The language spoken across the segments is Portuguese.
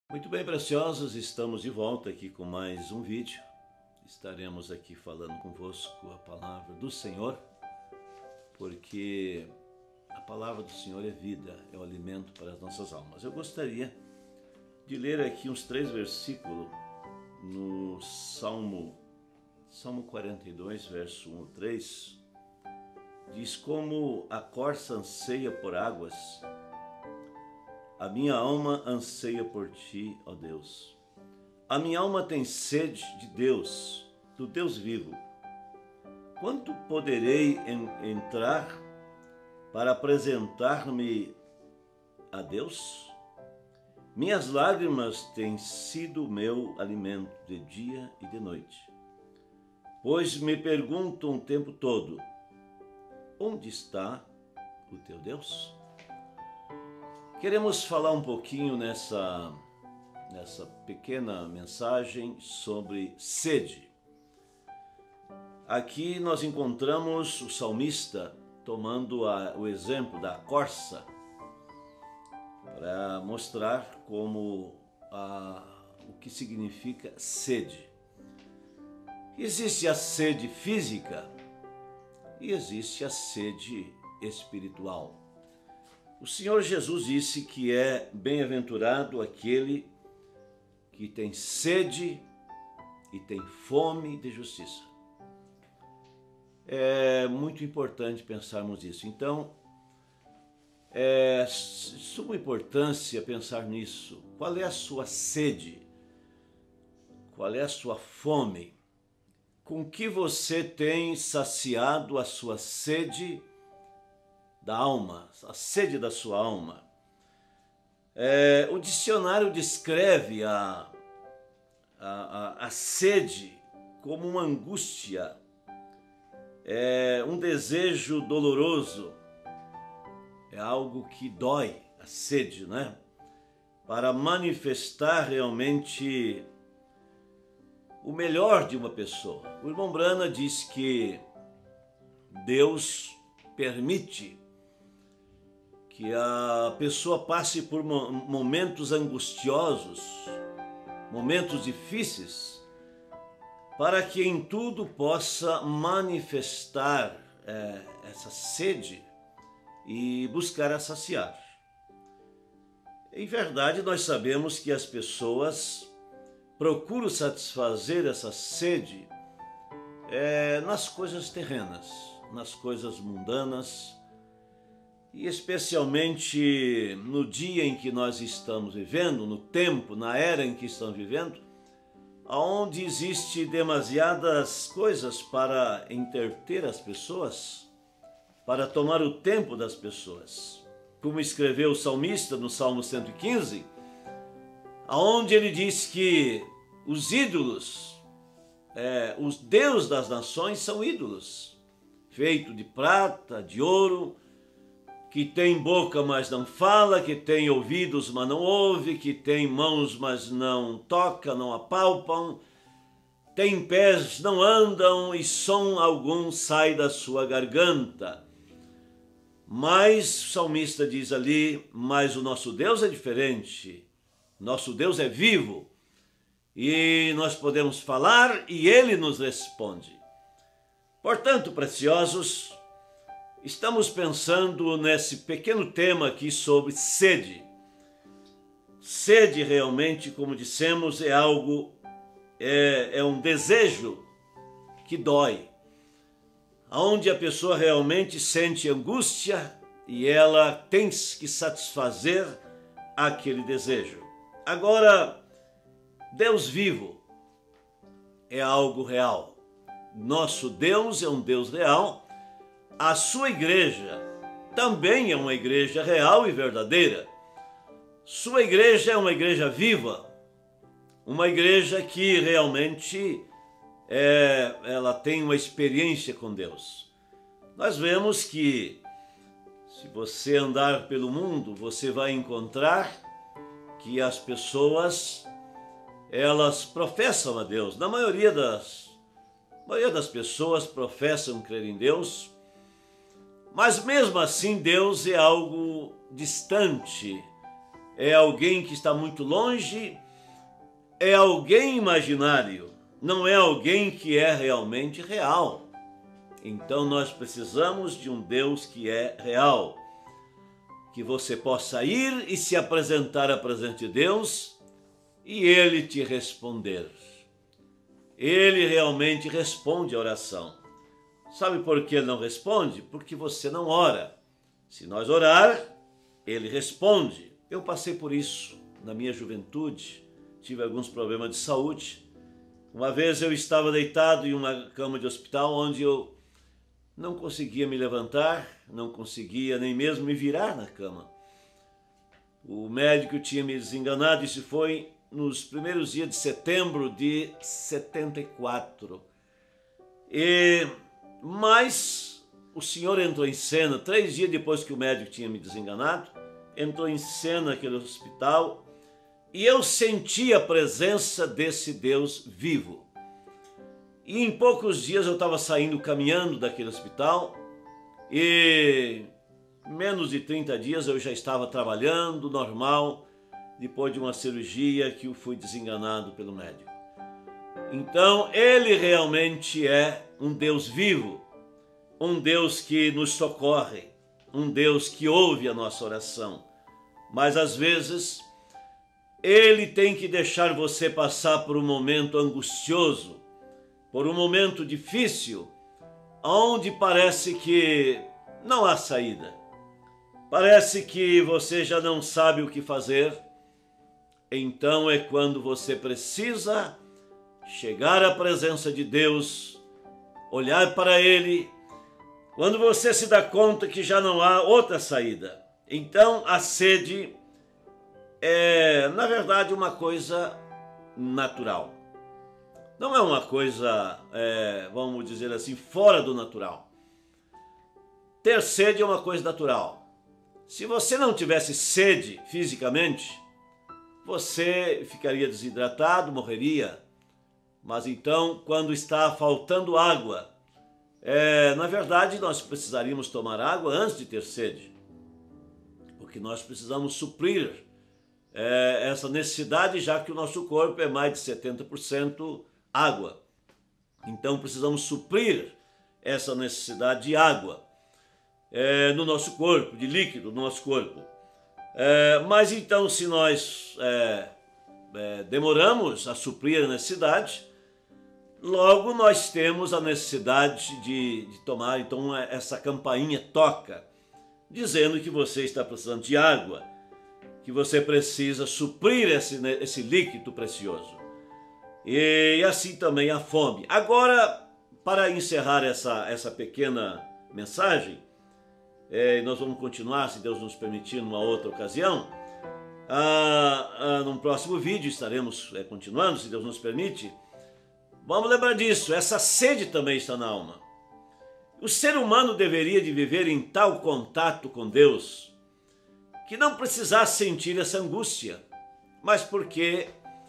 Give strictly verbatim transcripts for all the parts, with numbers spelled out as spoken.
Muito bem, preciosos, estamos de volta aqui com mais um vídeo. Estaremos aqui falando convosco a palavra do Senhor, porque a palavra do Senhor é vida, é o alimento para as nossas almas. Eu gostaria de ler aqui uns três versículos no Salmo, Salmo quarenta e dois, verso um a três. Diz: como a corça anseia por águas, a minha alma anseia por ti, ó Deus. A minha alma tem sede de Deus, do Deus vivo. Quanto poderei en- entrar para apresentar-me a Deus? Minhas lágrimas têm sido meu alimento de dia e de noite. Pois me perguntam o tempo todo: onde está o teu Deus? Queremos falar um pouquinho nessa, nessa pequena mensagem sobre sede. Aqui nós encontramos o salmista tomando a, o exemplo da corça para mostrar como a, o que significa sede. Existe a sede física e existe a sede espiritual. O Senhor Jesus disse que é bem-aventurado aquele que tem sede e tem fome de justiça. É muito importante pensarmos nisso. Então, é de suma importância pensar nisso. Qual é a sua sede? Qual é a sua fome? Com que você tem saciado a sua sede da alma, a sede da sua alma? É, o dicionário descreve a, a, a, a sede como uma angústia, é um desejo doloroso, é algo que dói, a sede, né? Para manifestar realmente o melhor de uma pessoa. O irmão Brana diz que Deus permite que a pessoa passe por momentos angustiosos, momentos difíceis, para que em tudo possa manifestar é, essa sede e buscar a saciar. Em verdade, nós sabemos que as pessoas procuram satisfazer essa sede é, nas coisas terrenas, nas coisas mundanas, e especialmente no dia em que nós estamos vivendo, no tempo, na era em que estamos vivendo, onde existe demasiadas coisas para entreter as pessoas, para tomar o tempo das pessoas. Como escreveu o salmista no Salmo cento e quinze, onde ele diz que os ídolos, é, os deuses das nações são ídolos, feito de prata, de ouro, que tem boca, mas não fala, que tem ouvidos, mas não ouve, que tem mãos, mas não toca, não apalpam, tem pés, não andam, e som algum sai da sua garganta. Mas o salmista diz ali: mas o nosso Deus é diferente, nosso Deus é vivo, e nós podemos falar e Ele nos responde. Portanto, preciosos, estamos pensando nesse pequeno tema aqui sobre sede. Sede realmente, como dissemos, é algo, é, é um desejo que dói, onde a pessoa realmente sente angústia e ela tem que satisfazer aquele desejo. Agora, Deus vivo é algo real. Nosso Deus é um Deus real. A sua igreja também é uma igreja real e verdadeira. Sua igreja é uma igreja viva, uma igreja que realmente é, ela tem uma experiência com Deus. Nós vemos que se você andar pelo mundo, você vai encontrar que as pessoas, elas professam a Deus. Na maioria das, a maioria das pessoas professam crer em Deus, mas mesmo assim Deus é algo distante, é alguém que está muito longe, é alguém imaginário, não é alguém que é realmente real. Então nós precisamos de um Deus que é real, que você possa ir e se apresentar à presença de Deus e Ele te responder. Ele realmente responde a oração. Sabe por que Ele não responde? Porque você não ora. Se nós orar, Ele responde. Eu passei por isso na minha juventude, tive alguns problemas de saúde. Uma vez eu estava deitado em uma cama de hospital onde eu não conseguia me levantar, não conseguia nem mesmo me virar na cama. O médico tinha me desenganado, isso foi nos primeiros dias de setembro de setenta e quatro. E, mas o Senhor entrou em cena, três dias depois que o médico tinha me desenganado, entrou em cena aquele hospital e eu senti a presença desse Deus vivo. E em poucos dias eu estava saindo, caminhando daquele hospital e menos de trinta dias eu já estava trabalhando normal, depois de uma cirurgia que eu fui desenganado pelo médico. Então Ele realmente é um Deus vivo, um Deus que nos socorre, um Deus que ouve a nossa oração. Mas às vezes Ele tem que deixar você passar por um momento angustioso, por um momento difícil, onde parece que não há saída. Parece que você já não sabe o que fazer. Então é quando você precisa chegar à presença de Deus, olhar para Ele, quando você se dá conta que já não há outra saída. Então a sede é, na verdade, uma coisa natural. Não é uma coisa, é, vamos dizer assim, fora do natural. Ter sede é uma coisa natural. Se você não tivesse sede fisicamente, você ficaria desidratado, morreria. Mas então, quando está faltando água, é, na verdade, nós precisaríamos tomar água antes de ter sede. Porque nós precisamos suprir é, essa necessidade, já que o nosso corpo é mais de setenta por cento água. Então precisamos suprir essa necessidade de água é, no nosso corpo, de líquido no nosso corpo. É, mas então, se nós é, é, demoramos a suprir a necessidade, logo nós temos a necessidade de, de tomar, então essa campainha toca, dizendo que você está precisando de água, que você precisa suprir esse, esse líquido precioso. E assim também a fome. Agora, para encerrar essa, essa pequena mensagem, é, nós vamos continuar, se Deus nos permitir, numa outra ocasião. Ah, ah, num próximo vídeo estaremos é, continuando, se Deus nos permite. Vamos lembrar disso, essa sede também está na alma. O ser humano deveria de viver em tal contato com Deus que não precisasse sentir essa angústia, mas porque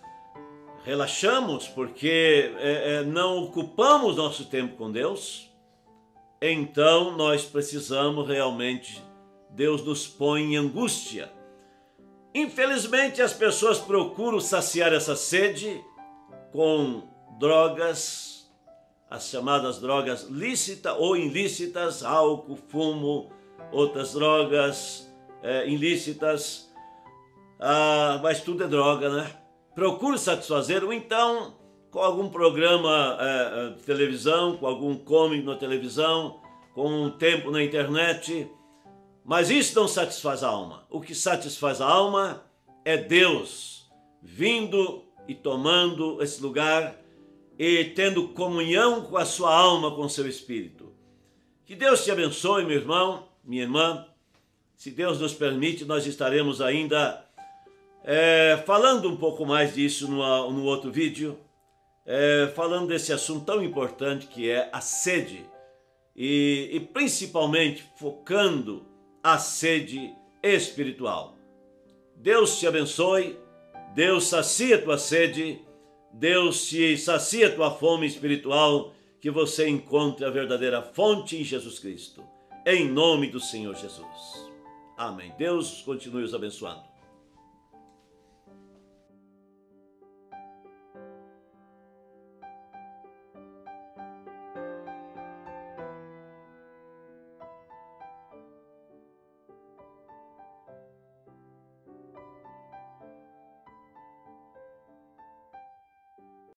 relaxamos, porque é, é, não ocupamos nosso tempo com Deus, então nós precisamos realmente, Deus nos põe em angústia. Infelizmente as pessoas procuram saciar essa sede com drogas, as chamadas drogas lícitas ou ilícitas, álcool, fumo, outras drogas é, ilícitas, ah, mas tudo é droga, né? Procure satisfazer, ou então com algum programa é, de televisão, com algum cômico na televisão, com um tempo na internet, mas isso não satisfaz a alma. O que satisfaz a alma é Deus vindo e tomando esse lugar e tendo comunhão com a sua alma, com o seu espírito. Que Deus te abençoe, meu irmão, minha irmã. Se Deus nos permite, nós estaremos ainda é, falando um pouco mais disso no, no outro vídeo, é, falando desse assunto tão importante que é a sede e, e principalmente focando a sede espiritual. Deus te abençoe, Deus sacia a tua sede, Deus te sacia a tua fome espiritual, que você encontre a verdadeira fonte em Jesus Cristo. Em nome do Senhor Jesus. Amém. Deus continue os abençoando.